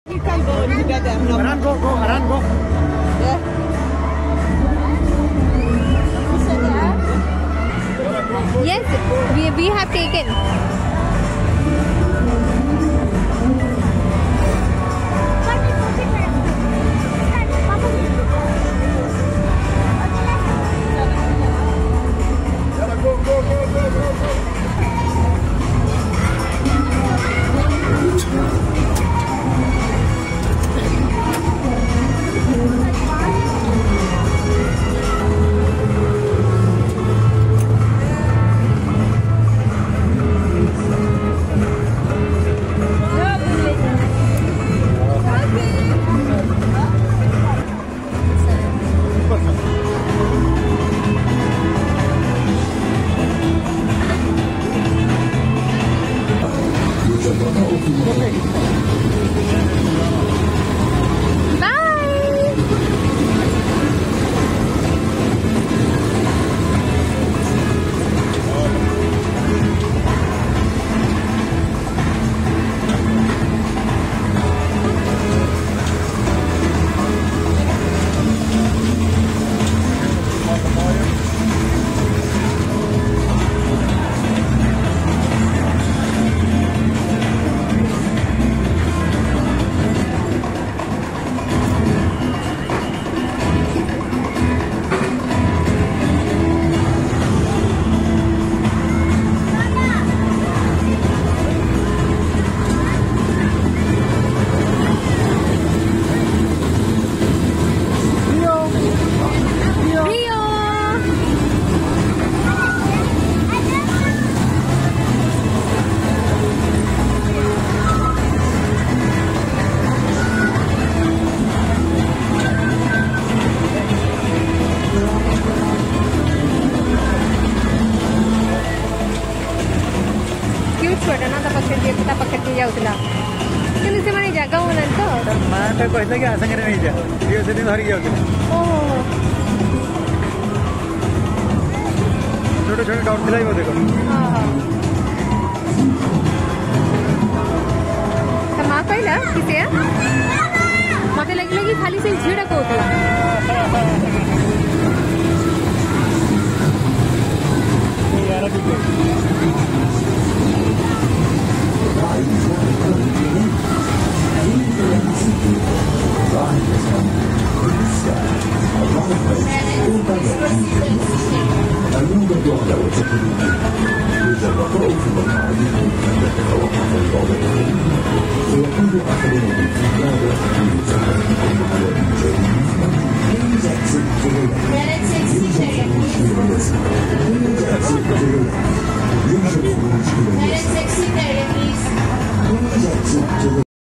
You can go together. No. Aran, go, Aran, go. Yeah. Yes, we have taken. kita pakai dia udah. Kan itu mana jaga unan tuh? Mana kau itu lagi asing kan ini aja. Dia sedih hari dia udah. Oh. छोटे-छोटे डाउन दिलाई वो देखो. हाँ. तो माँ कोई ना किसे है? माँ के लगी खाली से झीड़ा को उतरा. Then it's 60 seconds.